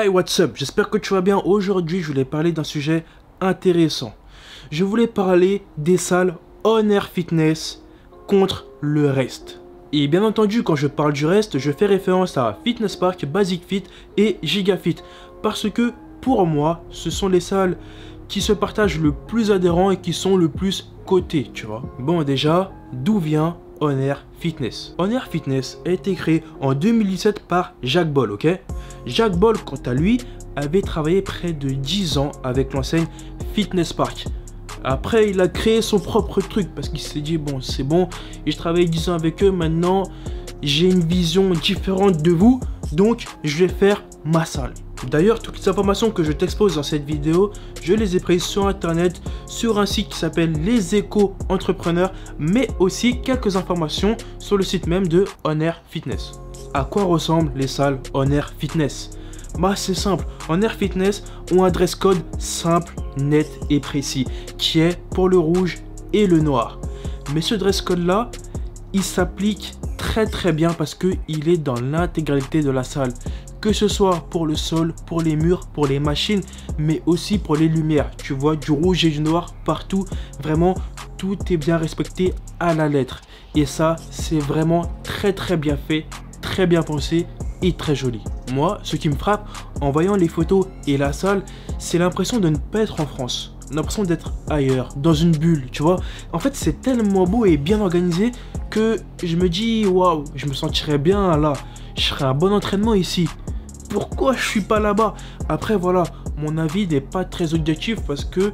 Hi, what's up? J'espère que tu vas bien. Aujourd'hui, je voulais parler d'un sujet intéressant. Je voulais parler des salles On Air Fitness contre le reste. Et bien entendu, quand je parle du reste, je fais référence à Fitness Park, Basic Fit et Gigafit. Parce que, pour moi, ce sont les salles qui se partagent le plus adhérents et qui sont le plus cotées, tu vois. Bon, déjà, d'où vient On Air Fitness? On Air Fitness a été créé en 2017 par Jacques Boll, ok? Jacques Boll, quant à lui, avait travaillé près de 10 ans avec l'enseigne Fitness Park. Après, il a créé son propre truc parce qu'il s'est dit, bon, c'est bon, et je travaille 10 ans avec eux, maintenant, j'ai une vision différente de vous, donc je vais faire ma salle. D'ailleurs, toutes les informations que je t'expose dans cette vidéo, je les ai prises sur internet, sur un site qui s'appelle Les Échos Entrepreneurs, mais aussi quelques informations sur le site même de On Air Fitness. À quoi ressemblent les salles On Air Fitness? Bah c'est simple, On Air Fitness ont un dress code simple, net et précis, qui est pour le rouge et le noir. Mais ce dress code là, il s'applique très bien parce qu'il est dans l'intégralité de la salle. Que ce soit pour le sol, pour les murs, pour les machines, mais aussi pour les lumières. Tu vois du rouge et du noir partout. Vraiment, tout est bien respecté à la lettre. Et ça, c'est vraiment très bien fait, très bien pensé et très joli. Moi, ce qui me frappe en voyant les photos et la salle, c'est l'impression de ne pas être en France. L'impression d'être ailleurs, dans une bulle, tu vois. En fait, c'est tellement beau et bien organisé que je me dis, waouh, je me sentirais bien là. Je ferais un bon entraînement ici. Pourquoi je suis pas là-bas? Après voilà, mon avis n'est pas très objectif parce que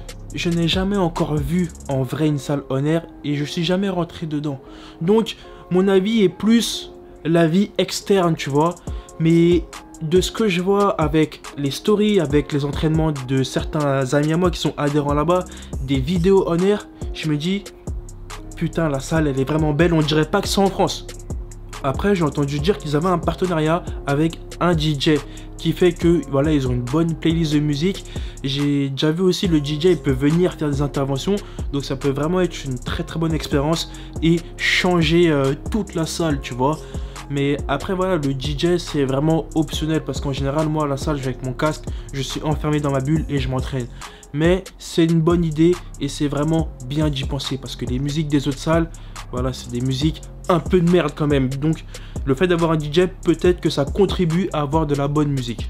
je n'ai jamais encore vu en vrai une salle On Air et je suis jamais rentré dedans. Donc mon avis est plus l'avis externe, tu vois. Mais de ce que je vois avec les stories, avec les entraînements de certains amis à moi qui sont adhérents là-bas, des vidéos On Air, je me dis putain, la salle elle est vraiment belle, on dirait pas que c'est en France. Après, j'ai entendu dire qu'ils avaient un partenariat avec un DJ qui fait que voilà, ils ont une bonne playlist de musique. J'ai déjà vu aussi le DJ, il peut venir faire des interventions, donc ça peut vraiment être une très bonne expérience et changer toute la salle, tu vois. Mais après voilà, le DJ c'est vraiment optionnel parce qu'en général moi à la salle je vais avec mon casque, je suis enfermé dans ma bulle et je m'entraîne. Mais c'est une bonne idée et c'est vraiment bien d'y penser parce que les musiques des autres salles, voilà, c'est des musiques un peu de merde quand même. Donc le fait d'avoir un DJ, peut-être que ça contribue à avoir de la bonne musique.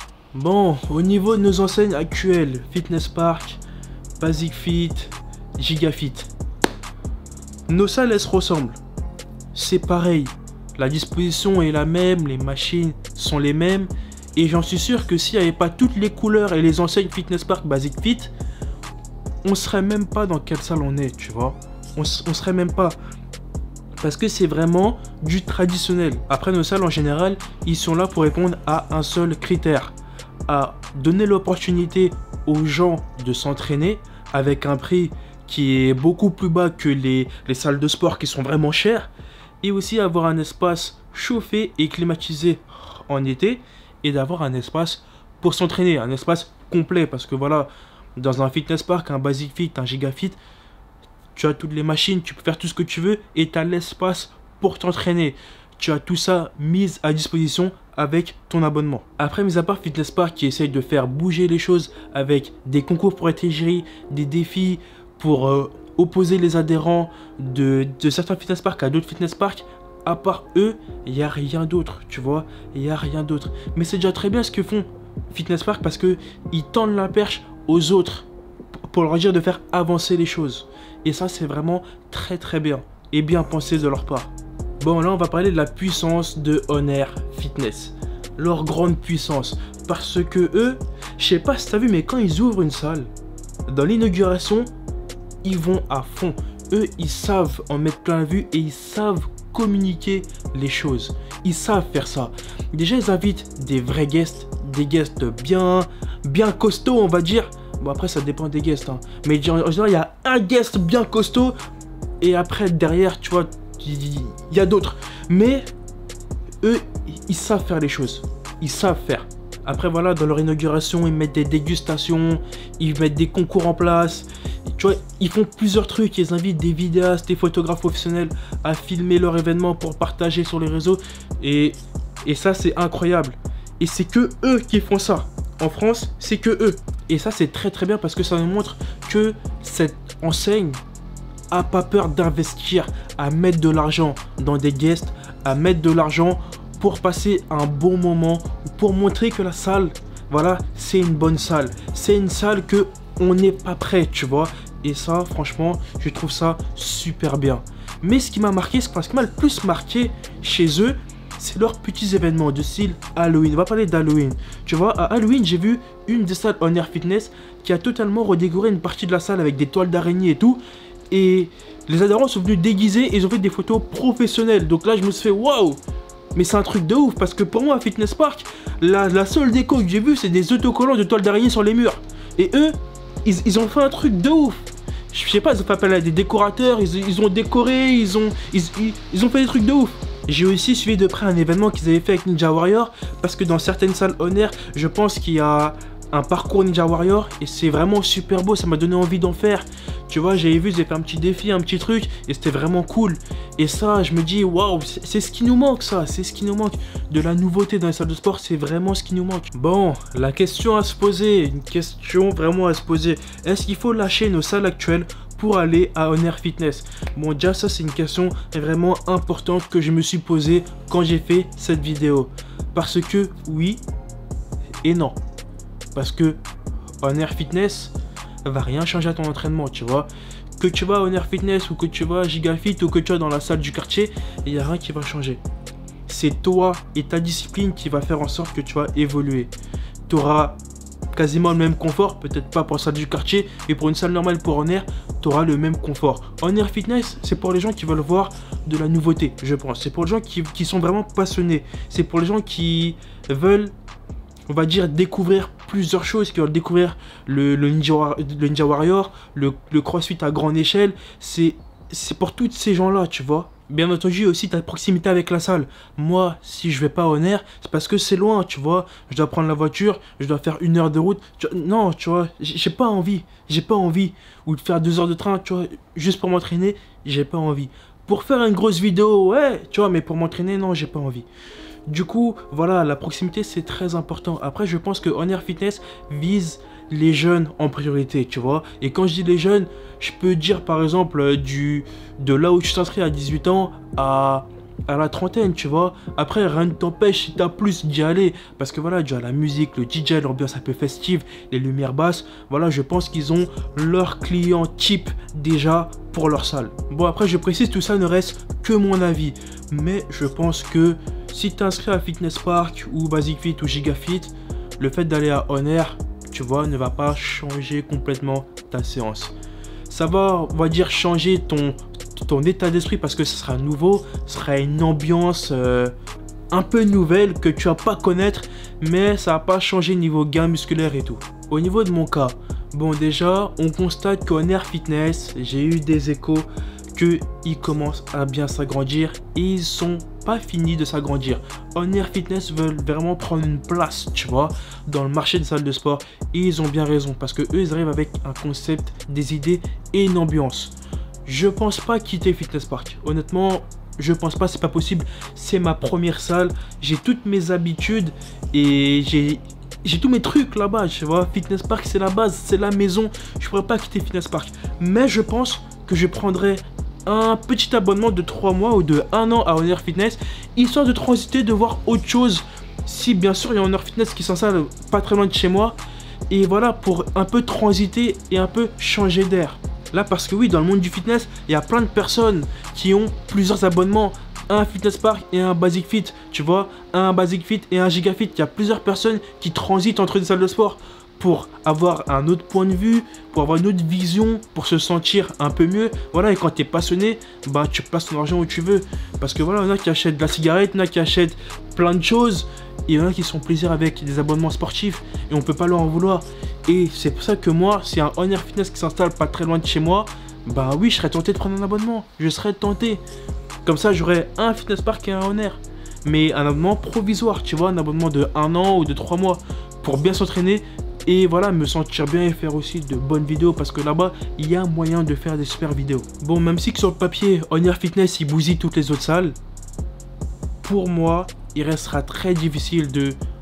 Bon, au niveau de nos enseignes actuelles, Fitness Park, Basic Fit, Gigafit, nos salles elles se ressemblent. C'est pareil, la disposition est la même, les machines sont les mêmes. Et j'en suis sûr que s'il n'y avait pas toutes les couleurs et les enseignes Fitness Park, Basic Fit, on serait même pas dans quelle salle on est, tu vois. On serait même pas. Parce que c'est vraiment du traditionnel. Après, nos salles en général, ils sont là pour répondre à un seul critère. À donner l'opportunité aux gens de s'entraîner avec un prix qui est beaucoup plus bas que les salles de sport qui sont vraiment chères. Et aussi avoir un espace chauffé et climatisé en été. Et d'avoir un espace pour s'entraîner, un espace complet. Parce que voilà, dans un Fitness Park, un Basic Fit, un Gigafit, tu as toutes les machines, tu peux faire tout ce que tu veux et tu as l'espace pour t'entraîner. Tu as tout ça mis à disposition avec ton abonnement. Après, mis à part Fitness Park qui essaye de faire bouger les choses avec des concours pour être égérie, des défis pour opposer les adhérents de certains Fitness Park à d'autres Fitness Park, à part eux, il n'y a rien d'autre, tu vois, il n'y a rien d'autre. Mais c'est déjà très bien ce que font Fitness Park parce qu'ils tendent la perche aux autres pour leur dire de faire avancer les choses. Et ça, c'est vraiment très bien et bien pensé de leur part. Bon, là, on va parler de la puissance de On Air Fitness. Leur grande puissance. Parce que eux, je sais pas si tu as vu, mais quand ils ouvrent une salle, dans l'inauguration, ils vont à fond. Eux, ils savent en mettre plein la vue et ils savent communiquer les choses. Ils savent faire ça. Déjà, ils invitent des vrais guests, des guests bien costauds, on va dire. Bon, après, ça dépend des guests, hein. Mais en général, il y a un guest bien costaud et après, derrière, tu vois, il y a d'autres. Mais eux, ils savent faire les choses. Ils savent faire. Après, voilà, dans leur inauguration, ils mettent des dégustations, ils mettent des concours en place. Tu vois, ils font plusieurs trucs. Ils invitent des vidéastes, des photographes professionnels à filmer leur événement pour partager sur les réseaux. Et ça, c'est incroyable. Et c'est que eux qui font ça. En France, c'est que eux. Et ça, c'est très très bien parce que ça nous montre que cette enseigne a pas peur d'investir, à mettre de l'argent dans des guests, à mettre de l'argent pour passer un bon moment, pour montrer que la salle, voilà, c'est une bonne salle. C'est une salle que on n'est pas prêt, tu vois. Et ça, franchement, je trouve ça super bien. Mais ce qui m'a marqué, ce qui m'a le plus marqué chez eux, c'est leurs petits événements de style Halloween. On va parler d'Halloween. Tu vois, à Halloween, j'ai vu une des salles On Air Fitness qui a totalement redécoré une partie de la salle avec des toiles d'araignée et tout. Et les adhérents sont venus déguisés et ils ont fait des photos professionnelles. Donc là, je me suis fait waouh! Mais c'est un truc de ouf parce que pour moi, à Fitness Park, la seule déco que j'ai vue, c'est des autocollants de toiles d'araignée sur les murs. Et eux, ils ont fait un truc de ouf. Je sais pas, ils ont fait appel à des décorateurs, ils ont décoré, ils ont fait des trucs de ouf. J'ai aussi suivi de près un événement qu'ils avaient fait avec Ninja Warrior parce que dans certaines salles On Air, je pense qu'il y a un parcours Ninja Warrior et c'est vraiment super beau, ça m'a donné envie d'en faire. Tu vois, j'avais vu, ils avaient fait un petit défi, un petit truc et c'était vraiment cool. Et ça, je me dis, waouh, c'est ce qui nous manque ça, c'est ce qui nous manque. De la nouveauté dans les salles de sport, c'est vraiment ce qui nous manque. Bon, la question à se poser, une question vraiment à se poser. Est-ce qu'il faut lâcher nos salles actuelles pour aller à On Air Fitness? Bon, déjà ça c'est une question vraiment importante que je me suis posée quand j'ai fait cette vidéo. Parce que oui et non. Parce que On Air Fitness va rien changer à ton entraînement, tu vois. Que tu vas à On Air Fitness ou que tu vas à Gigafit ou que tu vas dans la salle du quartier, il n'y a rien qui va changer. C'est toi et ta discipline qui va faire en sorte que tu vas évoluer. Tu auras quasiment le même confort, peut-être pas pour la salle du quartier, mais pour une salle normale pour On Air, tu auras le même confort. On Air Fitness, c'est pour les gens qui veulent voir de la nouveauté, je pense. C'est pour les gens qui sont vraiment passionnés. C'est pour les gens qui veulent, on va dire, découvrir plusieurs choses, qui veulent découvrir le Ninja Warrior, le CrossFit à grande échelle. C'est pour tous ces gens-là, tu vois. Bien entendu, aussi ta proximité avec la salle. Moi, si je vais pas à On Air, c'est parce que c'est loin, tu vois. Je dois prendre la voiture, je dois faire 1 heure de route. Non, tu vois, j'ai pas envie. J'ai pas envie. Ou de faire 2 heures de train, tu vois, juste pour m'entraîner, j'ai pas envie. Pour faire une grosse vidéo, ouais, tu vois, mais pour m'entraîner, non, j'ai pas envie. Du coup, voilà, la proximité, c'est très important. Après, je pense que On Air Fitness vise les jeunes en priorité, tu vois. Et quand je dis les jeunes, je peux dire par exemple de là où tu t'inscris à 18 ans à la trentaine, tu vois. Après, rien ne t'empêche si t'as plus d'y aller. Parce que voilà, tu as la musique, le DJ, l'ambiance un peu festive, les lumières basses. Voilà, je pense qu'ils ont leur client type déjà pour leur salle. Bon, après, je précise, tout ça ne reste que mon avis. Mais je pense que si tu t'inscris à Fitness Park ou Basic Fit ou Gigafit, le fait d'aller à On Air, tu vois, ne va pas changer complètement ta séance. Ça va, on va dire, changer ton état d'esprit parce que ce sera nouveau, ce sera une ambiance un peu nouvelle que tu vas pas connaître, mais ça va pas changer niveau gain musculaire et tout. Au niveau de mon cas, bon déjà, on constate qu'On Air Fitness, j'ai eu des échos qu'ils commencent à bien s'agrandir et ils sont pas finis de s'agrandir. On Air Fitness veulent vraiment prendre une place, tu vois, dans le marché des salles de sport et ils ont bien raison parce que eux ils arrivent avec un concept, des idées et une ambiance. Je pense pas quitter Fitness Park. Honnêtement, je pense pas, c'est pas possible. C'est ma première salle, j'ai toutes mes habitudes et j'ai tous mes trucs là-bas, tu vois. Fitness Park c'est la base, c'est la maison. Je pourrais pas quitter Fitness Park. Mais je pense que je prendrai un petit abonnement de 3 mois ou de 1 an à On Air Fitness, histoire de transiter, de voir autre chose. Si bien sûr il y a On Air Fitness qui s'installe pas très loin de chez moi. Et voilà, pour un peu transiter et un peu changer d'air. Là parce que oui, dans le monde du fitness, il y a plein de personnes qui ont plusieurs abonnements. Un Fitness Park et un Basic Fit, tu vois. Un Basic Fit et un Gigafit. Il y a plusieurs personnes qui transitent entre des salles de sport pour avoir un autre point de vue, pour avoir une autre vision, pour se sentir un peu mieux. Voilà, et quand tu es passionné, bah tu places ton argent où tu veux. Parce que voilà, il y en a qui achètent de la cigarette, il y en a qui achètent plein de choses. Et il y en a qui se font plaisir avec des abonnements sportifs et on peut pas leur en vouloir. Et c'est pour ça que moi, si un On Air Fitness qui s'installe pas très loin de chez moi, bah oui, je serais tenté de prendre un abonnement. Je serais tenté. Comme ça, j'aurais un Fitness Park et un On Air. Mais un abonnement provisoire, tu vois, un abonnement de 1 an ou de 3 mois pour bien s'entraîner. Et voilà, me sentir bien et faire aussi de bonnes vidéos parce que là-bas, il y a moyen de faire des super vidéos. Bon, même si que sur le papier, On Air Fitness, il bousille toutes les autres salles, pour moi, il restera très difficile de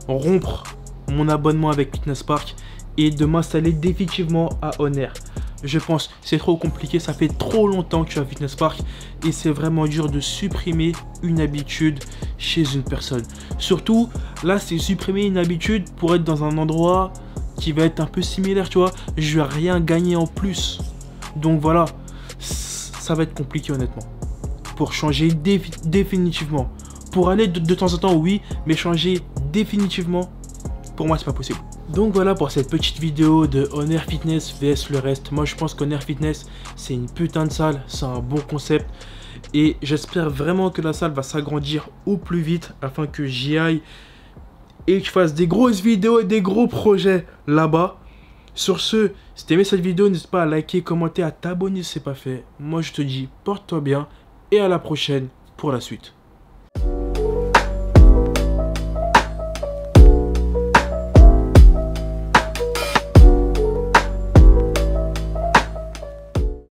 rompre mon abonnement avec Fitness Park et de m'installer définitivement à Honor. Je pense c'est trop compliqué, ça fait trop longtemps que je suis à Fitness Park et c'est vraiment dur de supprimer une habitude chez une personne. Surtout, là, c'est supprimer une habitude pour être dans un endroit qui va être un peu similaire, tu vois. Je vais rien gagner en plus. Donc voilà, ça va être compliqué honnêtement. Pour changer définitivement. Pour aller de temps en temps, oui, mais changer définitivement, pour moi, c'est pas possible. Donc voilà pour cette petite vidéo de Honor Fitness vs le reste. Moi je pense qu'Honor Fitness c'est une putain de salle, c'est un bon concept. Et j'espère vraiment que la salle va s'agrandir au plus vite afin que j'y aille et que je fasse des grosses vidéos et des gros projets là-bas. Sur ce, si t'as aimé cette vidéo, n'hésite pas à liker, commenter, à t'abonner si c'est pas fait. Moi je te dis porte-toi bien et à la prochaine pour la suite.